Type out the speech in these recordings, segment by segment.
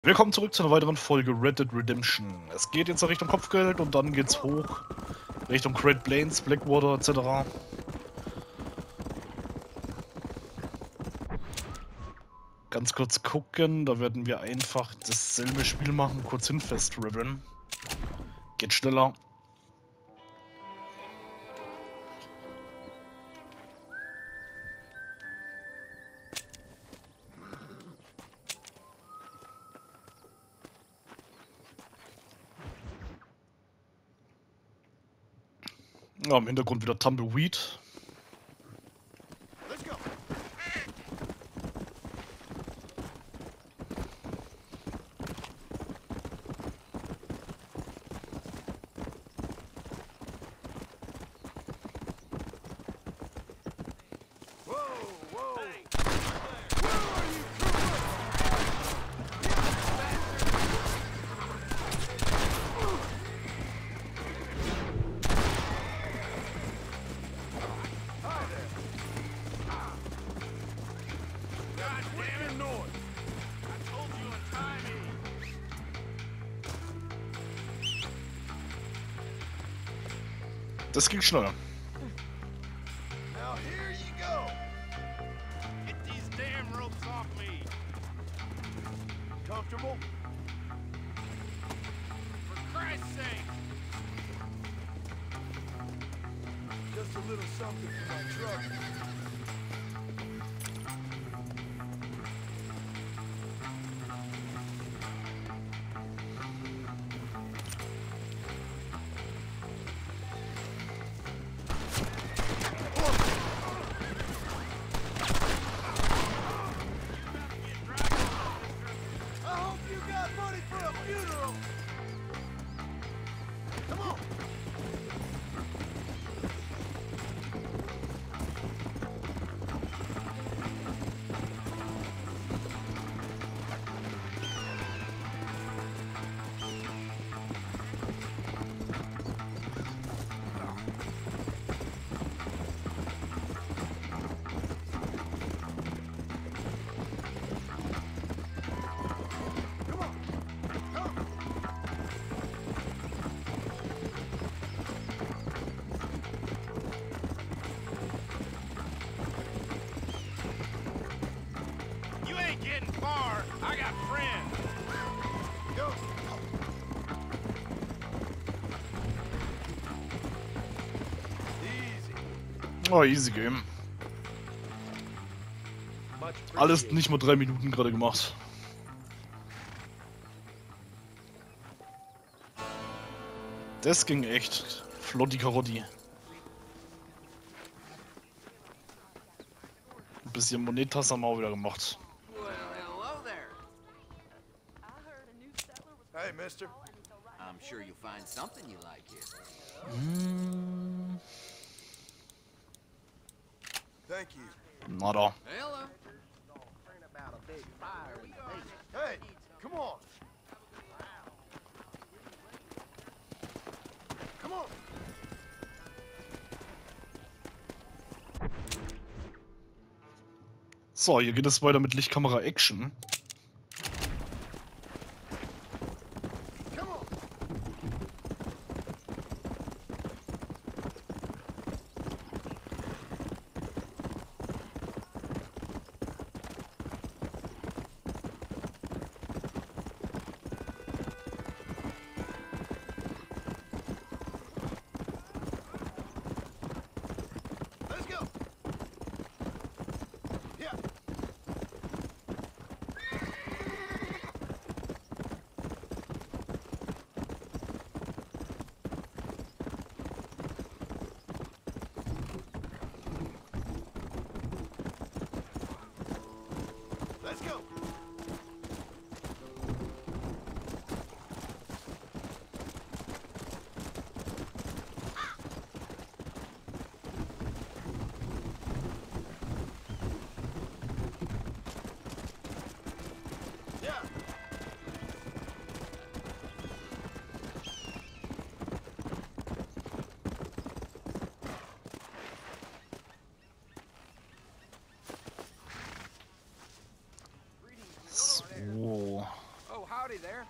Willkommen zurück zu einer weiteren Folge Red Dead Redemption. Es geht jetzt Richtung Kopfgeld und dann geht's hoch Richtung Great Plains, Blackwater etc. Ganz kurz gucken, da werden wir einfach dasselbe Spiel machen, kurz hin Fast Riven. Geht schneller. Ja, im Hintergrund wieder Tumbleweed. Das ging schneller. Now here you go. Get these damn ropes off me. Comfortable? For Christ's sake. Just a little something for my truck. I hope you got money for a funeral. Come on. You ain't getting far. I got friends. Go. Easy. Oh, easy game. Much Alles appreciated. nicht mal 3 Minuten gerade gemacht. Das ging echt flotti Karotti. Ein bisschen Monetas haben wir auch wieder gemacht. Well, hello there. Hey, mister. I'm sure you'll find something you like here. Thank you. Nada. Hello. Hey, come on. Come on. So, hier geht es weiter mit Lichtkamera Action. Come on. Let's go. Yeah. Let's go. Howdy there.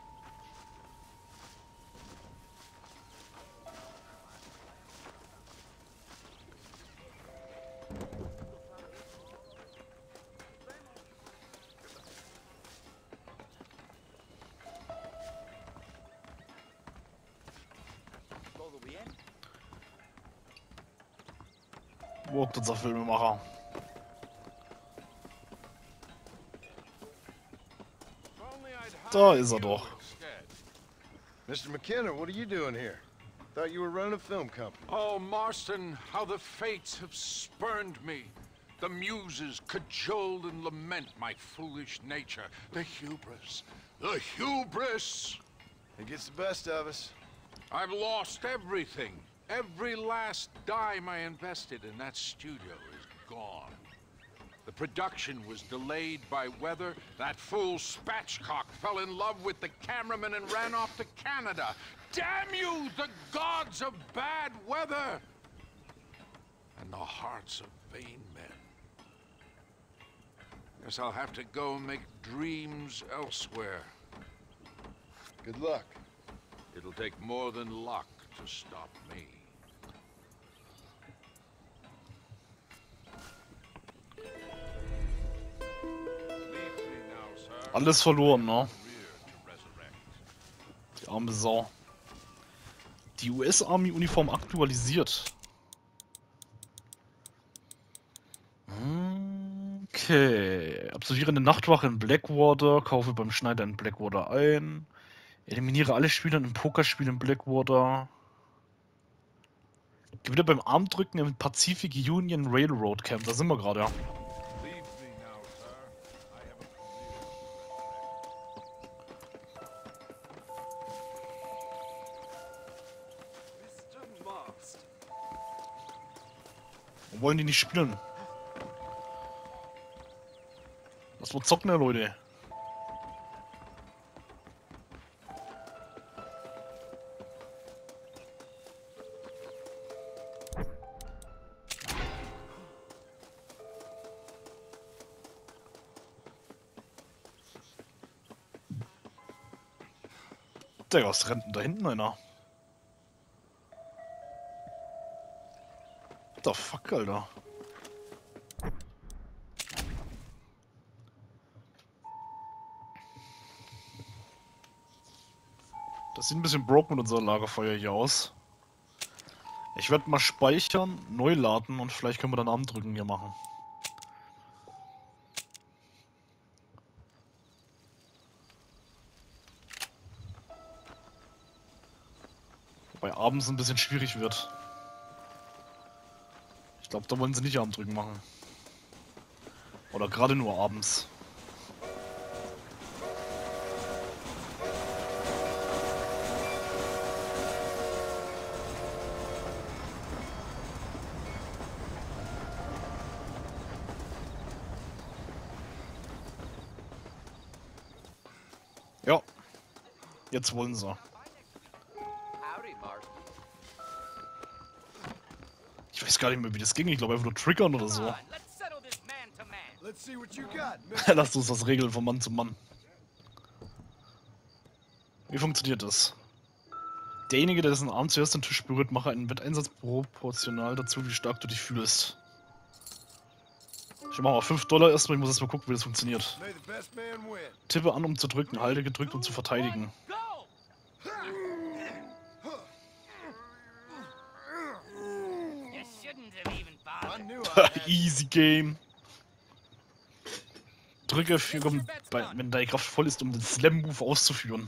Wo ist unser Filmemacher? Da ist er doch. Mr. McKenna, what are you doing here? Thought you were running a film company. Oh, Marston, how the fates have spurned me. The muses cajole and lament my foolish nature. The hubris. The hubris! It gets the best of us. I've lost everything. Every last dime I invested in that studio is gone. The production was delayed by weather. That fool Spatchcock fell in love with the cameraman and ran off to Canada. Damn you, the gods of bad weather! And the hearts of vain men. Guess I'll have to go make dreams elsewhere. Good luck. It'll take more than luck to stop me. Alles verloren, ne? Die arme Sau. Die US-Army-Uniform aktualisiert. Okay. Absolviere eine Nachtwache in Blackwater. Kaufe beim Schneider in Blackwater ein. Eliminiere alle Spieler im Pokerspiel in Blackwater. Gewinne beim Armdrücken im Pacific Union Railroad Camp. Da sind wir gerade, ja. Warum wollen die nicht spielen? Was wird zocken, Leute? Digga, was rennt denn da hinten einer? What the fuck, Alter? Das sieht ein bisschen broken mit unserem Lagerfeuer hier aus. Ich werde mal speichern, neu laden und vielleicht können wir dann Armdrücken hier machen. Wobei abends ein bisschen schwierig wird. Ich glaube, da wollen sie nicht Armdrücken machen. Oder gerade nur abends. Ja, jetzt wollen sie. Howdy, Marston. Ich weiß gar nicht mehr, wie das ging. Ich glaube einfach nur triggern oder so. Let's settle this man to man. Let's see what you got, Mr. Lasst uns das regeln von Mann zu Mann. Wie funktioniert das? Derjenige, der dessen Arm zuerst den Tisch berührt, mache einen Wetteinsatz proportional dazu, wie stark du dich fühlst. Ich mache mal $5 erstmal, ich muss erstmal gucken, wie das funktioniert. May the best man win. Tippe an, um zu drücken, halte gedrückt, um zu verteidigen. Go! You shouldn't have even I bothered. knew I had Easy Game. Drücke, wenn deine Kraft voll ist, um den Slam-Move auszuführen.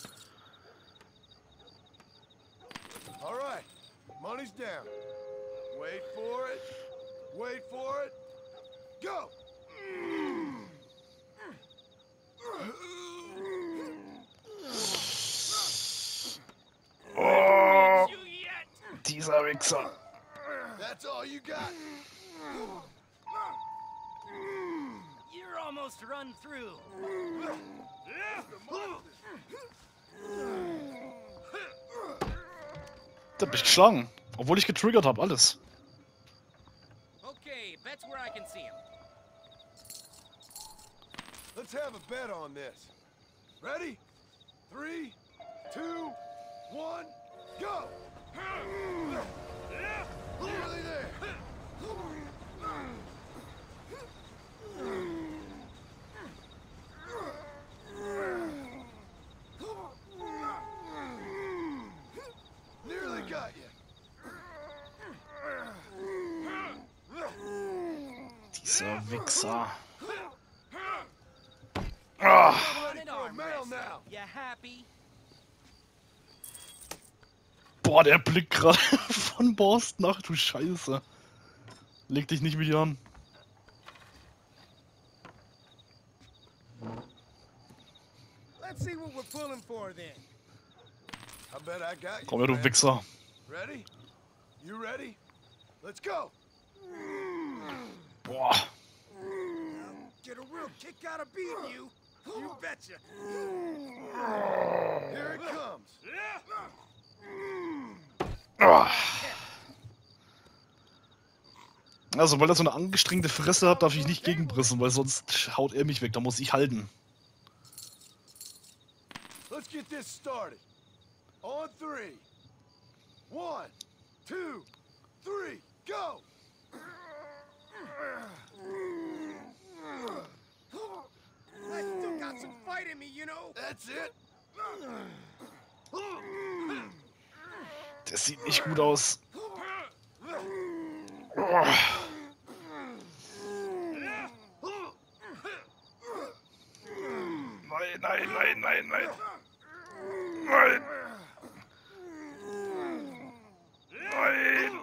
All right, money's down. Wait for it. Wait for it. Go. Oh, You yet? dieser Wichser. That's all you got. You're almost run through. Der hat mich geschlagen. Obwohl ich getriggert habe, alles. Okay, bet's where I can see him. Let's have a bet on this. Ready? 3, 2, 1, go! Nearly there. Nearly got you. Dieser Wichser. Ah, Ready for a medal now. You happy? boah, der Blick gerade von Borsten. Ach du Scheiße. Leg dich nicht mit dir an. Let's see what we're pulling for then. I bet I got you. Komm her, du man. Wichser. Ready? You ready? Let's go. Boah. Get a real kick out of beating you. You betcha. Here it comes. Ah. Also, weil er so eine angestrengte Fresse hat, darf ich nicht gegenpressen, weil sonst haut er mich weg. Da muss ich halten. Let's get this started. On 3. 1, 2, 3, go! I still got some fight in me, you know. That's it. Das sieht nicht gut aus. Nein, nein, nein, nein, nein. Nein. Nein.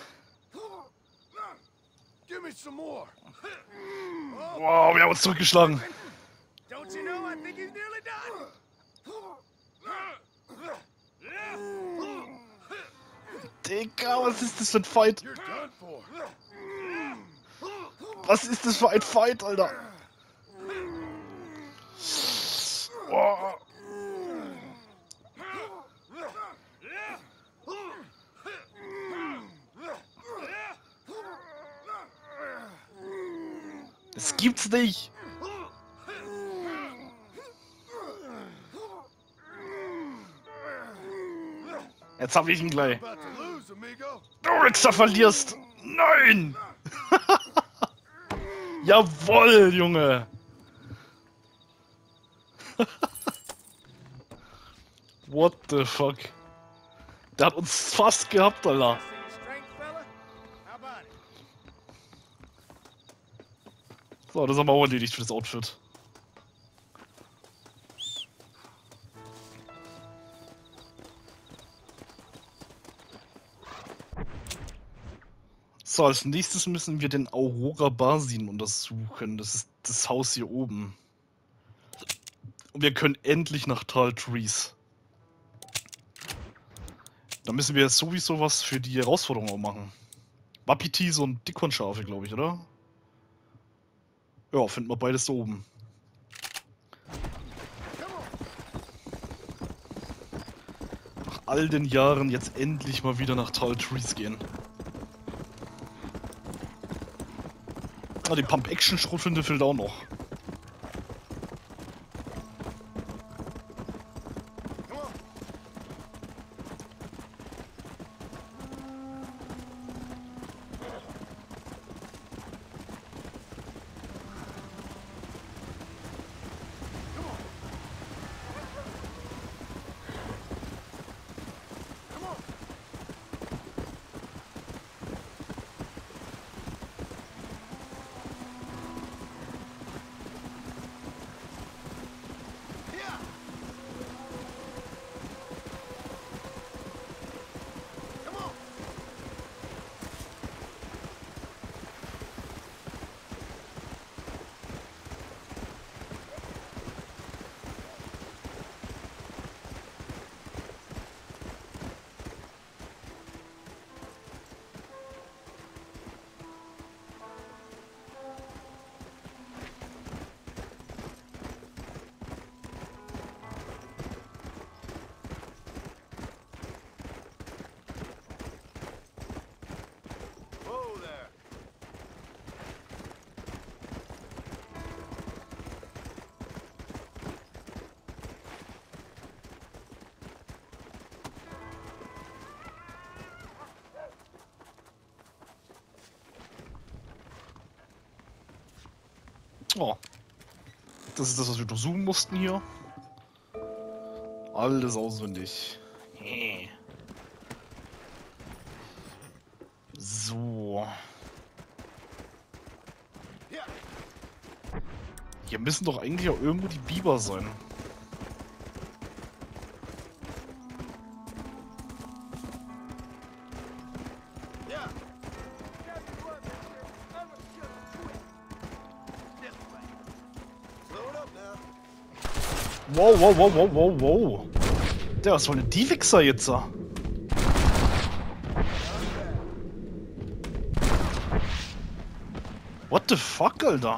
Give me some more. Wow, wir haben uns zurückgeschlagen. Don't you know? I think he's nearly done. Digga, was ist das für ein Fight? You're done for. Was ist das für ein Fight, Alter? Boah. Das gibt's nicht. Jetzt hab ich ihn gleich. About to lose, amigo. Du Wichser verlierst. Nein. Jawoll, Junge. What the fuck? Der hat uns fast gehabt, Alter. Strength, fella? How about it? So, das haben wir auch erledigt für das Outfit. So, als nächstes müssen wir den Aurora Basin untersuchen. Das ist das Haus hier oben. Und wir können endlich nach Tal Trees. Da müssen wir sowieso was für die Herausforderung auch machen. Wapitis und Dickhornschafe, glaube ich, oder? Ja, finden wir beides da oben. Nach all den Jahren jetzt endlich mal wieder nach Tal Trees gehen. Ah, die Pump-Action-Schrotflinte fehlt auch noch. Oh. Das ist das, was wir durchsuchen mussten hier. Alles auswendig. So. Hier müssen doch eigentlich auch irgendwo die Biber sein. Yeah. Slow it up now. Wow, wow, wow, wow, wow, wow. Der, was wollen denn die Wichser jetzt? What the fuck, Alter?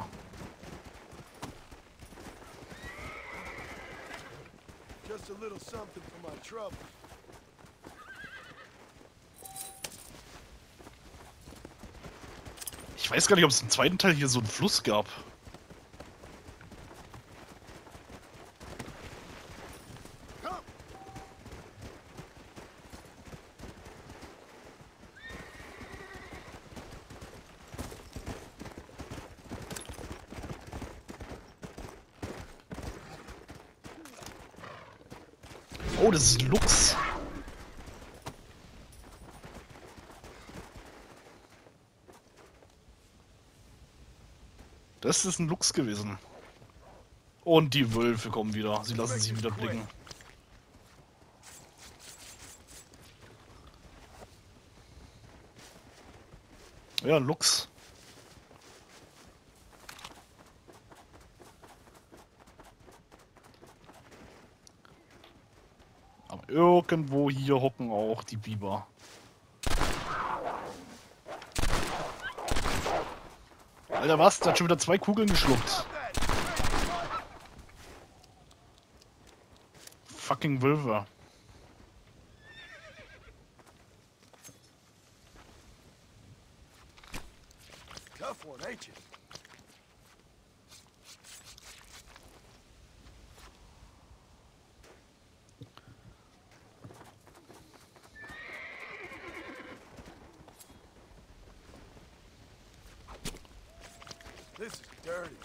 Just a little something for my trouble. Ich weiß gar nicht, ob es im zweiten Teil hier so einen Fluss gab. Come. Oh, das ist Luchs. Das ist ein Luchs gewesen. Und die Wölfe kommen wieder. Sie lassen sich wieder blicken. Ja, ein Luchs. Aber irgendwo hier hocken auch die Biber. Alter, was? Der hat schon wieder 2 Kugeln geschluckt. Fucking Wölfe. Tough one, ain't you? This is dirty.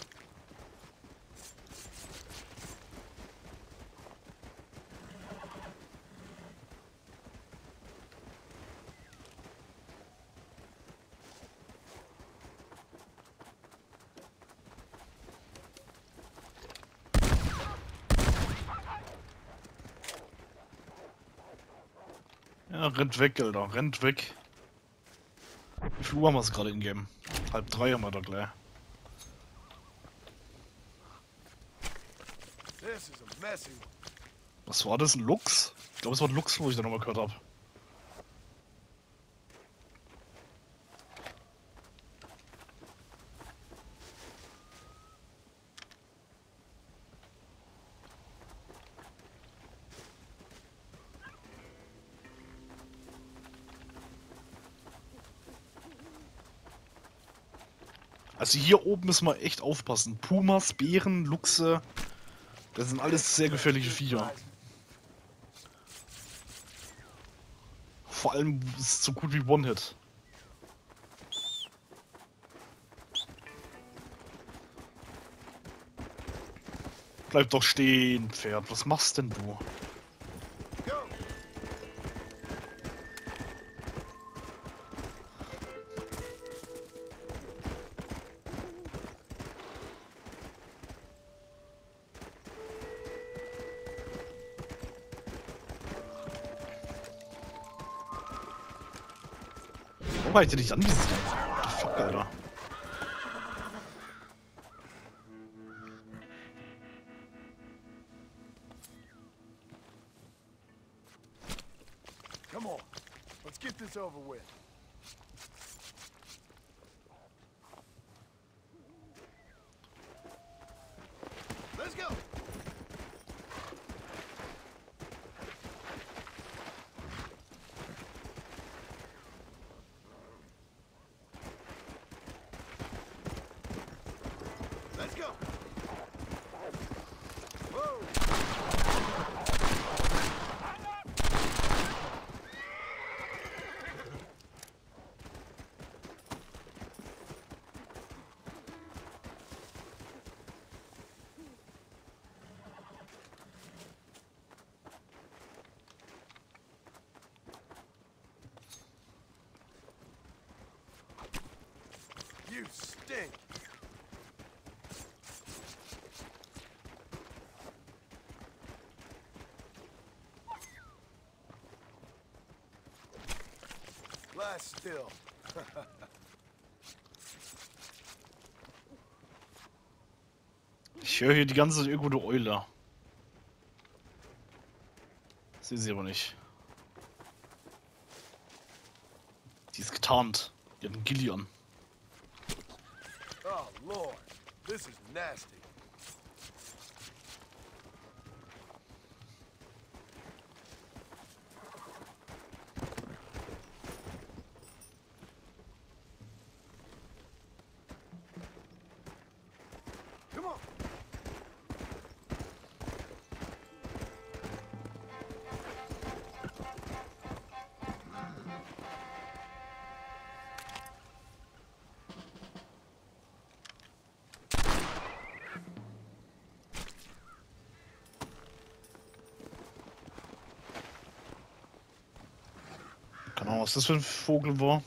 Ja, rennt weg, Alter. Rennt weg. Wie viel Uhr haben wir es gerade in Game? 2:30 haben wir da gleich. This is a messy one. Was war das? Ein Luchs? Ich glaube, es war ein Luchs, wo ich da nochmal gehört habe. Also hier oben müssen wir echt aufpassen. Pumas, Bären, Luchse, das sind alles sehr gefährliche Viecher. Vor allem ist es so gut wie One-Hit. Bleib doch stehen, Pferd. Was machst denn du? Go. Warum hab ich den nicht angesehen? What the fuck, Alter? Come on. Let's get this over with. Let's go. Let's go. Whoa. You stink. Lie still. Ich höre hier die ganze Zeit irgendwo eine Eule. Sehe sie aber nicht. Die ist getarnt. Die hat einen Gilly an. Oh, Lord. This is nasty. Come on. Keine Ahnung, was das für ein Vogel war.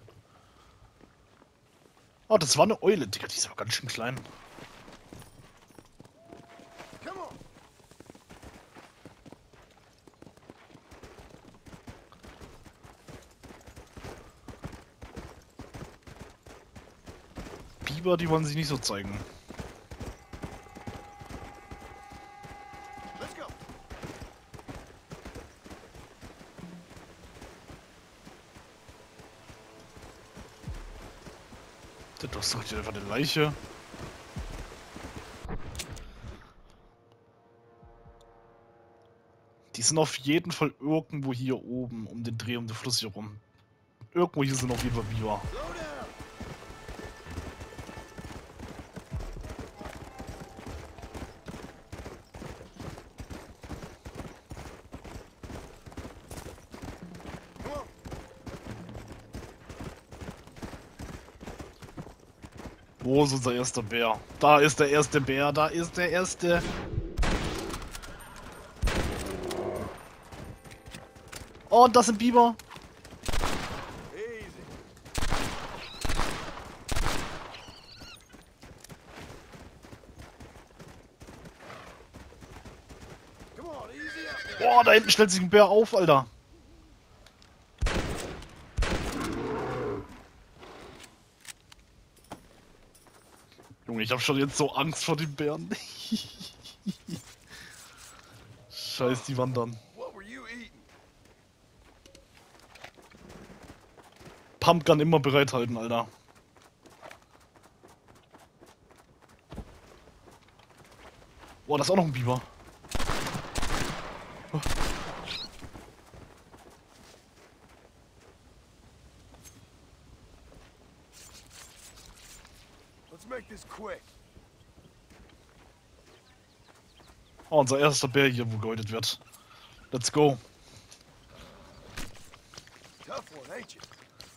Oh, das war eine Eule, Digga, die ist aber ganz schön klein. Come on. Biber, die wollen sich nicht so zeigen. Let's go. Der durchsucht hier einfach eine Leiche. Die sind auf jeden Fall irgendwo hier oben, um den Dreh, um den Fluss hier rum. Irgendwo hier sind auf jeden Fall Biber. Slow down. Come on. Wo ist unser erster Bär? Da ist der erste Bär, da ist der erste. Oh, und das sind Biber. Easy. Come on, easy up there. Boah, da hinten stellt sich ein Bär auf, Alter. Junge, ich hab schon jetzt so Angst vor den Bären. Scheiß, die wandern. What were you eating? Pumpgun immer bereithalten, Alter. Boah, das ist auch noch ein Biber. Let's make this quick. Oh, unser erster Bär hier, wo gehäutet wird. Let's go. Tough one, ain't you?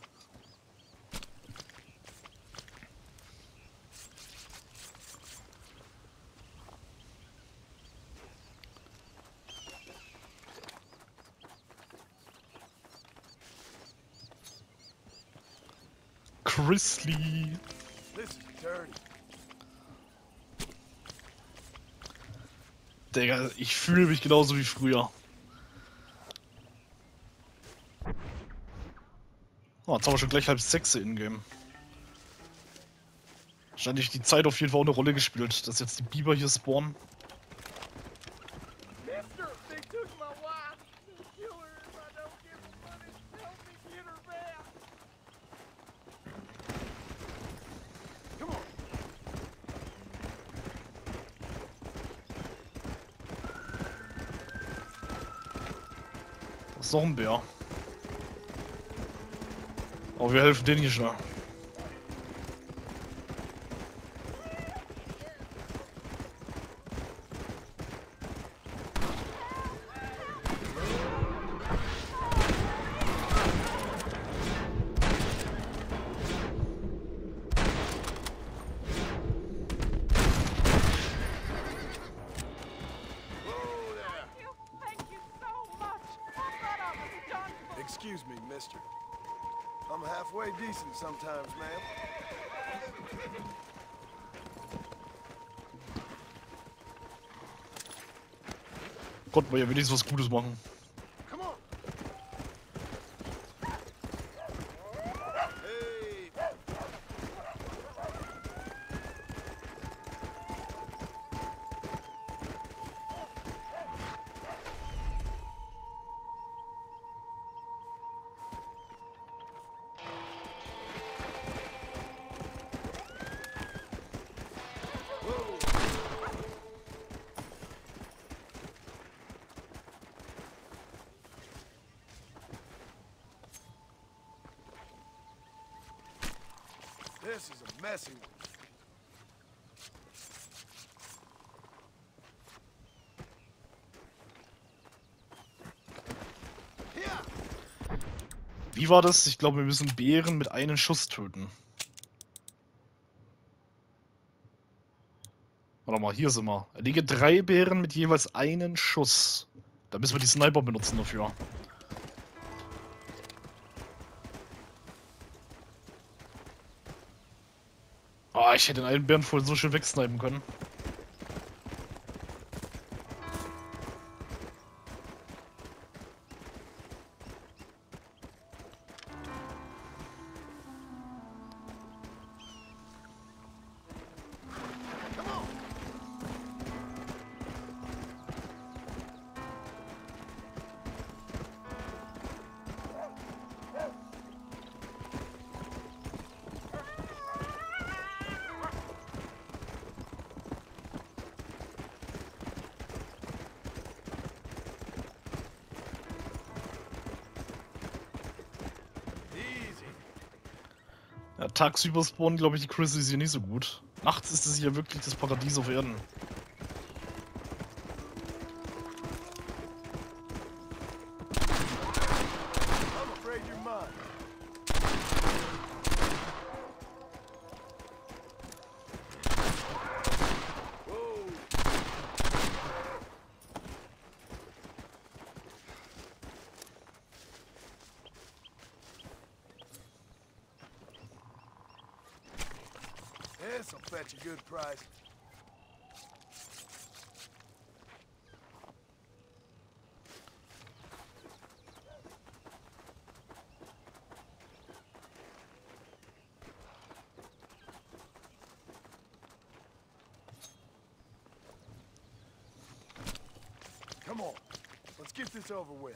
Chrisley. This is dirty. Digga, ich fühle mich genauso wie früher. Oh, jetzt haben wir schon gleich 5:30 in-game. Wahrscheinlich die Zeit auf jeden Fall auch eine Rolle gespielt, dass jetzt die Biber hier spawnen. Mister, they took my wife. They'll kill her if I don't give them money. Help me get her back. Come on. Das ist doch ein Bär. Aber wir helfen denen hier schnell. Whoa there. Thank you so much. I thought I was done. Excuse me, mister. I'm halfway decent sometimes, man. Gott, wir ja wenigstens was Gutes machen. Come on. Hey. This is a messy one. Wie war das? Ich glaube, wir müssen Bären mit einem Schuss töten. Warte mal, hier sind wir. Erlege 3 Bären mit jeweils einen Schuss. Da müssen wir die Sniper benutzen dafür. Ah, ich hätte den einen Bären voll so schön wegsnipen können. Ja, tagsüber spawnen, glaube ich, die Grizzlies hier nicht so gut. Nachts ist es hier wirklich das Paradies auf Erden. I'm afraid you're mine. Whoa. This'll fetch a good price. Come on, let's get this over with.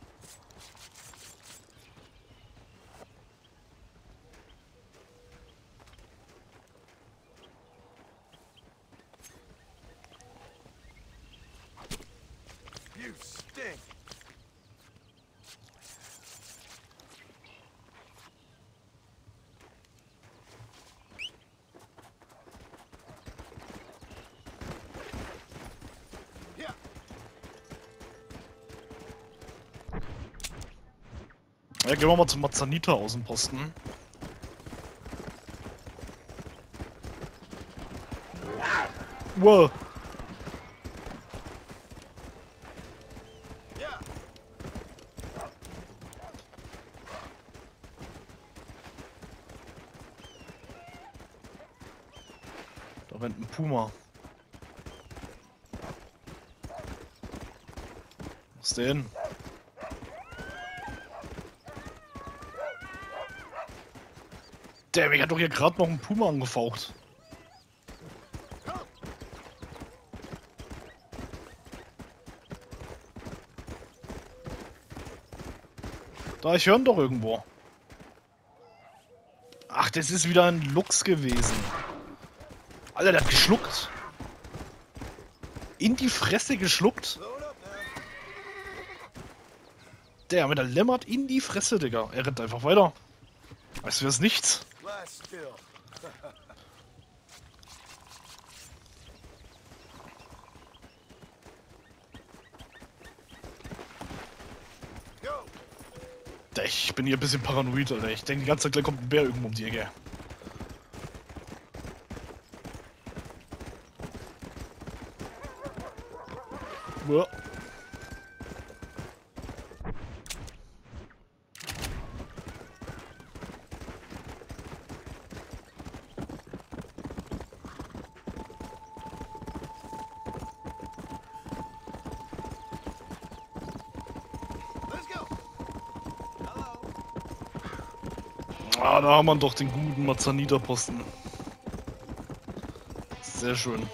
You stink. Yeah. Ja, gehen wir mal zum Mazanita Außenposten. Wow. Yeah. Da rennt ein Puma. Was ist denn? Der mich hat doch hier gerade noch einen Puma angefaucht. Da, ich höre ihn doch irgendwo. Ach, das ist wieder ein Luchs gewesen. Alter, der hat geschluckt. In die Fresse geschluckt. Load up now. Der mit der Lämmert in die Fresse, Digga. Er rennt einfach weiter. Als wäre es nichts. Lie still. Go. Ich bin hier ein bisschen paranoid, Alter. Ich denke die ganze Zeit, gleich kommt ein Bär irgendwo um die Ecke. Uah. Ah, da haben wir doch den guten Mazanita-Posten. Sehr schön.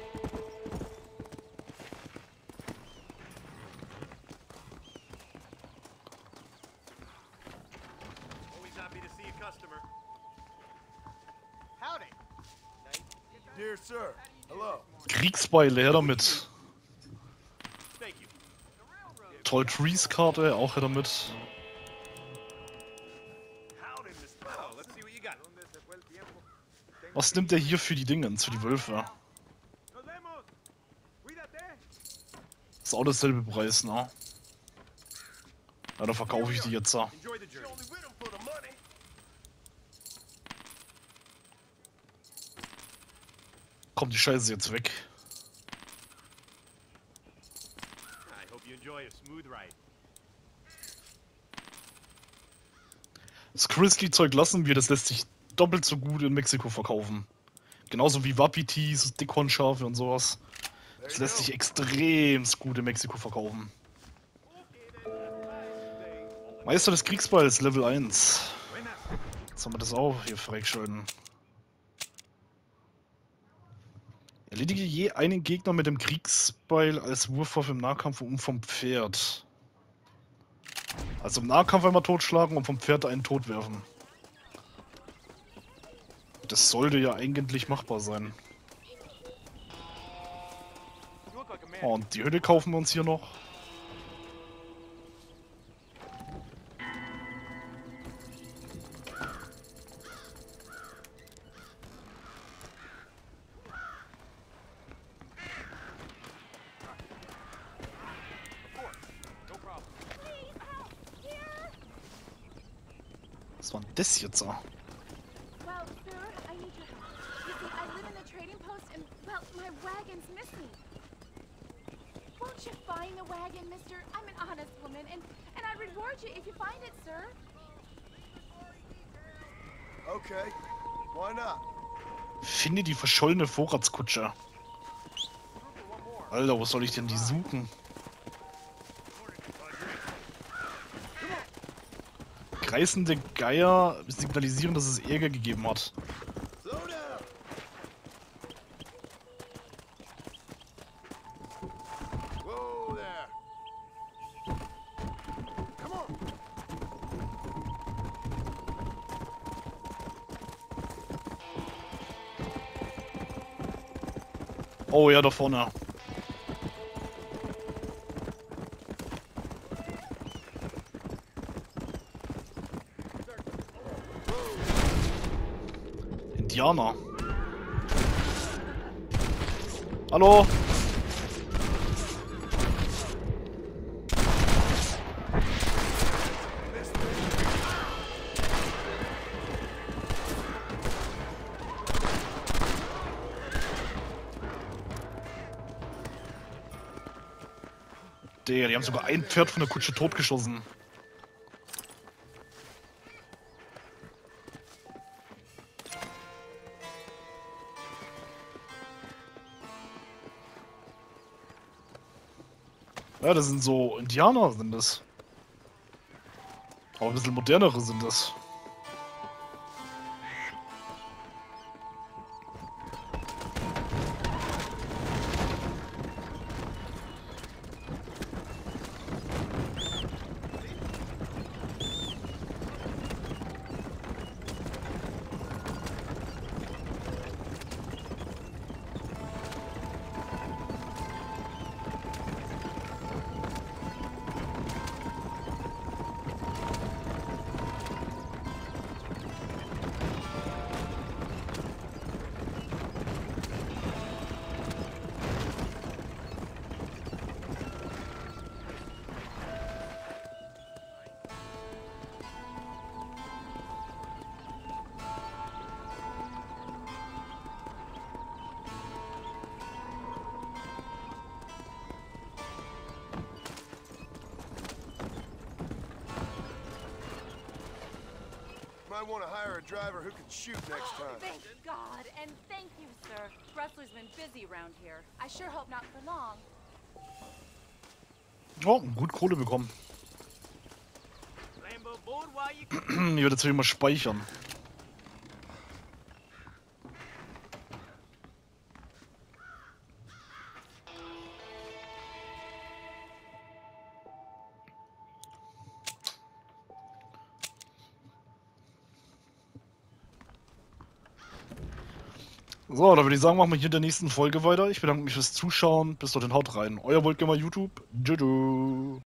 Always happy to see a customer. Howdy. Dear sir, hello. Kriegsbeile, her damit. Thank you. Toll Trees-Karte, auch her damit. Howdy, Miss Oh, let's see what you got. Was nimmt der hier für die Dingens, für die Wölfe? Nos vemos. Cuídate. Ist auch dasselbe Preis, ne? Ja, da verkaufe ich die jetzt. Ja. Enjoy the journey. Only with him for the money. Kommt die Scheiße jetzt weg. I hope you enjoy a smooth ride. Das Grizzly-Zeug lassen wir, das lässt sich doppelt so gut in Mexiko verkaufen. Genauso wie Wapitis, Dickhornschafe und sowas. Das lässt sich extrem gut in Mexiko verkaufen. Meister des Kriegsballs, Level 1. Jetzt haben wir das auch hier freigeschalten. Erledige je einen Gegner mit dem Kriegsbeil als Wurfwaffe im Nahkampf und vom Pferd. Also im Nahkampf einmal totschlagen und vom Pferd einen tot werfen. Das sollte ja eigentlich machbar sein. You look like a man. Oh, und die Hütte kaufen wir uns hier noch. No problem. Was war denn das jetzt? Ah? Well, sir, I need your help. You see, I live in the trading post and, well, my wagon's missing. Won't you find the wagon, mister? I'm an honest woman, and I'd reward you if you find it, sir. Okay, why not? Finde die verschollene Vorratskutsche. Alter, wo soll ich denn die suchen? Kreisende Geier signalisieren, dass es Ärger gegeben hat. Slow down. Whoa there. Come on. Oh ja, da vorne. Indianer. Hallo? Digga, die haben sogar ein Pferd von der Kutsche totgeschossen. Ja, das sind so Indianer, sind das. Aber ein bisschen modernere sind das. Might want to hire a driver who can shoot next time. Thank God, and thank you, sir. Rustler's been busy around here. I sure hope not for long. Oh, gut Kohle bekommen. Lambo board while you Ich werde jetzt wieder mal speichern. So, dann würde ich sagen, machen wir hier in der nächsten Folge weiter. Ich bedanke mich fürs Zuschauen. Bis dorthin, haut rein. Euer Wohlgamer YouTube. Tschüss.